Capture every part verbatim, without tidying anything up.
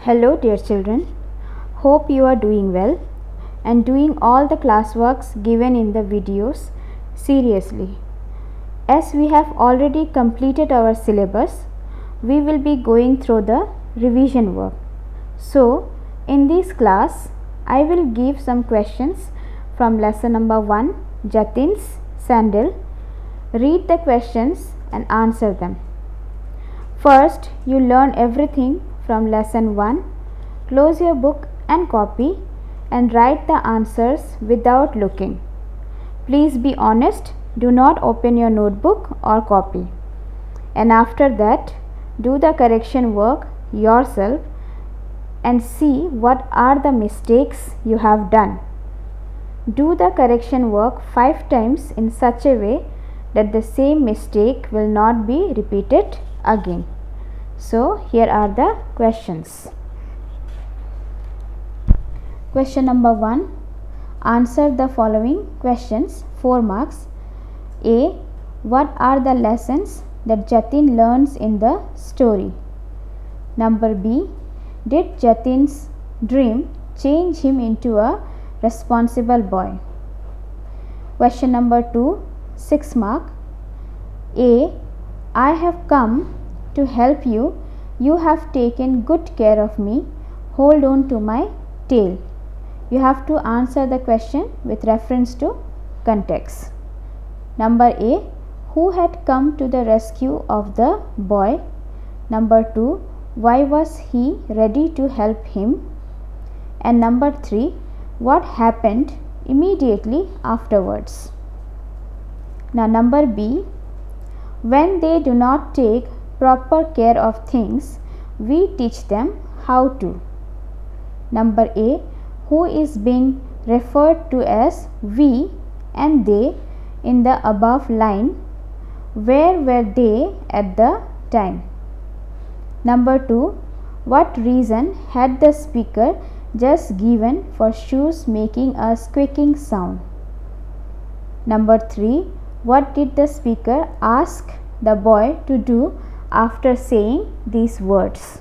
Hello dear children, hope you are doing well and doing all the classworks given in the videos seriously. As we have already completed our syllabus, we will be going through the revision work. So, in this class, I will give some questions from lesson number one, Jatin's Sandal. Read the questions and answer them. First, you learn everything from lesson one. Close your book and copy and write the answers without looking. Please be honest, do not open your notebook or copy. And after that, do the correction work yourself and see what are the mistakes you have done. Do the correction work five times in such a way that the same mistake will not be repeated again. So, here are the questions. Question number one. Answer the following questions, four marks. A. What are the lessons that Jatin learns in the story? Number B. Did Jatin's dream change him into a responsible boy? Question number two, six mark. A. I have come to help you. You have taken good care of me. Hold on to my tail. You have to answer the question with reference to context. Number A. Who had come to the rescue of the boy? Number two. Why was he ready to help him? And number three. What happened immediately afterwards? Now number B. When they do not take proper care of things, we teach them how to. Number A. Who is being referred to as we and they in the above line? Where were they at the time? Number two. What reason had the speaker just given for shoes making a squeaking sound? Number three. What did the speaker ask the boy to do after saying these words?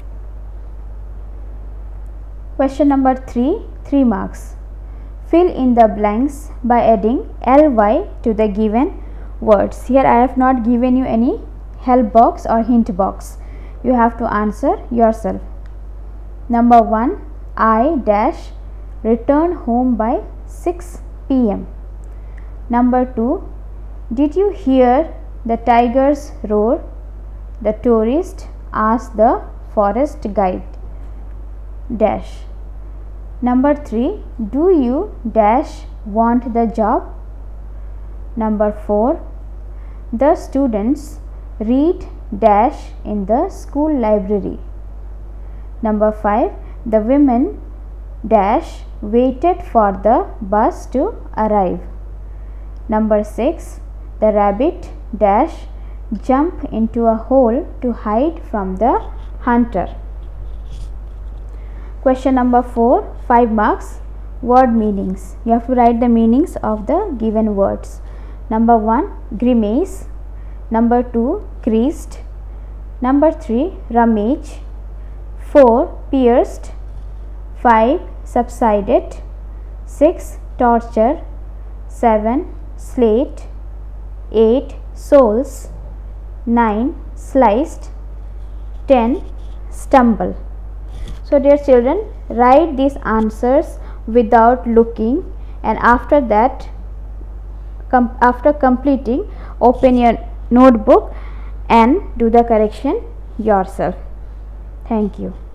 Question number three, three marks. Fill in the blanks by adding ly to the given words. Here I have not given you any help box or hint box. You have to answer yourself. Number one. I dash return home by six p m Number two. Did you hear the tigers roar? The tourist asked the forest guide. Dash. Number three. Do you dash want the job? Number four. The students read dash in the school library. Number five. The women dash waited for the bus to arrive. Number six. The rabbit dash jump into a hole to hide from the hunter. Question number four, five marks. Word meanings. You have to write the meanings of the given words. Number one, grimace. Number two, creased. Number three, rummage. Four, pierced. Five, subsided. Six, torture. Seven, slate. Eight, soles. Nine, sliced. Ten, stumble. So dear children, write these answers without looking, and after that, com after completing, open your notebook and do the correction yourself. Thank you.